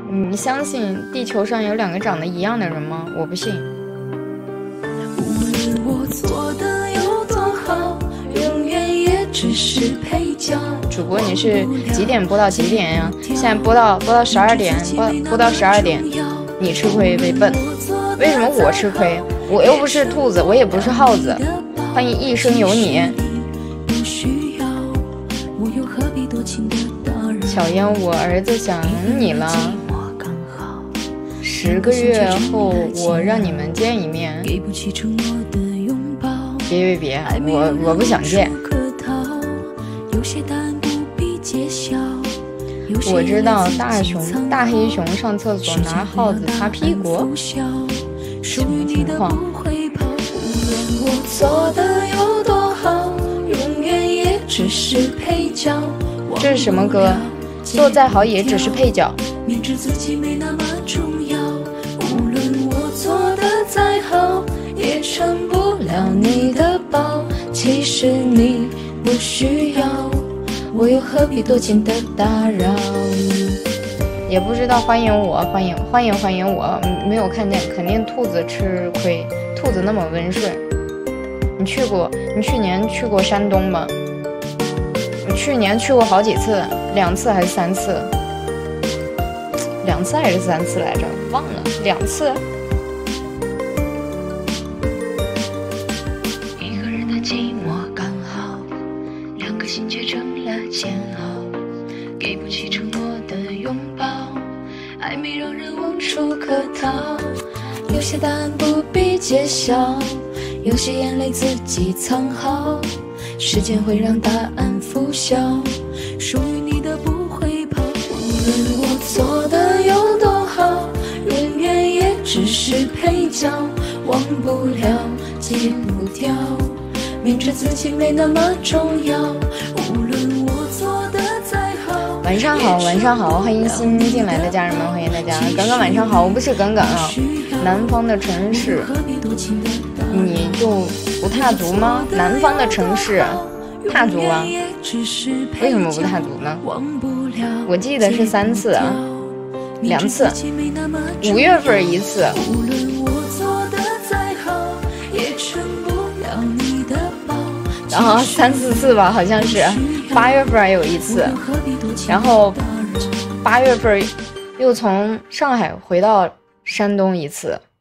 你相信地球上有2个长得一样的人吗？我不信。 无论我做的有多好，永远也只是配角。 主播，你是几点播到几点呀？现在播到12点，播到12点，你吃亏为笨。为什么我吃亏？我又不是兔子，我也不是耗子。欢迎一生有你。小烟，我儿子想你了。10个月后我让你们见一面。别，我不想见。我知道大黑熊上厕所拿耗子擦屁股，什么情况？ 我做的有多好，永远也只是配角。 这是什么歌？做再好也只是配角。 明知自己没那么重要，无论我做的再好，也撑不了你的包。其实你不需要，我又何必多情的打扰？ 也不知道欢迎我，欢迎我，没有看见，肯定兔子吃亏，兔子那么温顺。你去年去过山东吗？我去年去过好几次，2次还是3次？2次还是3次来着？忘了，2次。 一个人的寂寞刚好，2个心却成了煎熬，给不起承诺的拥抱，暧昧让人无处可逃。有些答案不必揭晓，有些眼泪自己藏好，时间会让答案腐朽，属于你的不会跑。无论我做的有多好，永远也只是配角，忘不了，戒不掉，明知自己没那么重要。无论我做的再好。 晚上好，欢迎新进来的家人们，欢迎大家。耿耿晚上好，我不是耿耿啊。南方的城市，你就不踏足吗？南方的城市踏足啊？为什么不踏足呢？我记得是3次啊，2次，5月份1次。然后3、4次吧，好像是8月份有1次，然后8月份又从上海回到山东1次。